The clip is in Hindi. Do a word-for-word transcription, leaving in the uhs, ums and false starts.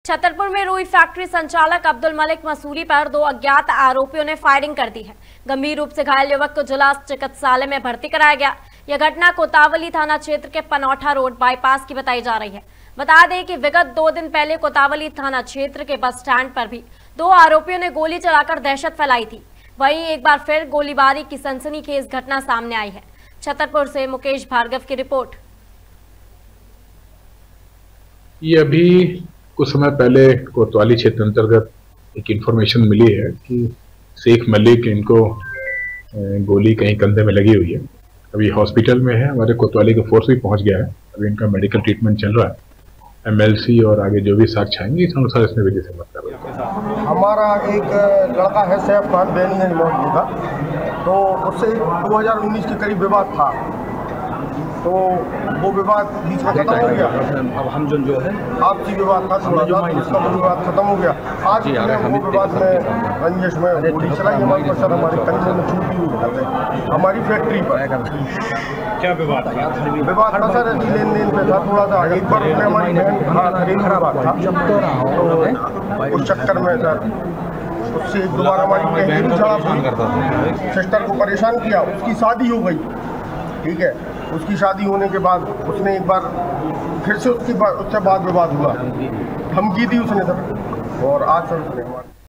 छतरपुर में रुई फैक्ट्री संचालक अब्दुल मलिक मसूरी पर दो अज्ञात आरोपियों ने फायरिंग कर दी है। गंभीर रूप से घायल युवक को जिला चिकित्सालय में भर्ती कराया गया। यह घटना कोतावली थाना क्षेत्र के पनौठा रोड बाईपास की बताई जा रही है। बता दें कि विगत दो दिन पहले कोतावली थाना क्षेत्र के बस स्टैंड पर भी दो आरोपियों ने गोली चलाकर दहशत फैलाई थी। वहीं एक बार फिर गोलीबारी की सनसनीखेज घटना सामने आई है। छतरपुर से मुकेश भार्गव की रिपोर्ट। ये अभी कुछ समय पहले कोतवाली क्षेत्र अंतर्गत एक इन्फॉर्मेशन मिली है कि शेख मलिक इनको गोली कहीं कंधे में लगी हुई है। अभी हॉस्पिटल में है, हमारे कोतवाली का फोर्स भी पहुंच गया है। अभी इनका मेडिकल ट्रीटमेंट चल रहा है। एमएलसी और आगे जो भी साक्ष्य आएंगे इस अनुसार इसमें विधि से मत करो। हमारा एक लड़का है सैफ खान बेनीगंज मोहल्ले का, तो उससे दो हज़ार उन्नीस के करीब विवाद था, तो वो विवाद बीच में खत्म हो गया। अब हम जो जो है आपसी विवाद था, उसका विवाद खत्म हो गया। आज वो विवाद में रंजिश में गोली चलाई हमारे पर, सर हमारे करीब में छूटी हुई हमारी फैक्ट्री पर। क्या विवाद था? विवाद था सर लेन देन पे था थोड़ा सा। एक बार उसने हमारी बहन खराब था, तो उस चक्कर में सर उससे एक दोबारा हमारी बहन सिस्टर को परेशान किया। उसकी शादी हो गई, ठीक है। उसकी शादी होने के बाद उसने एक बार फिर से उसकी उससे बाद विवाद हुआ, धमकी दी उसने सर, और आज सर उसने हमारे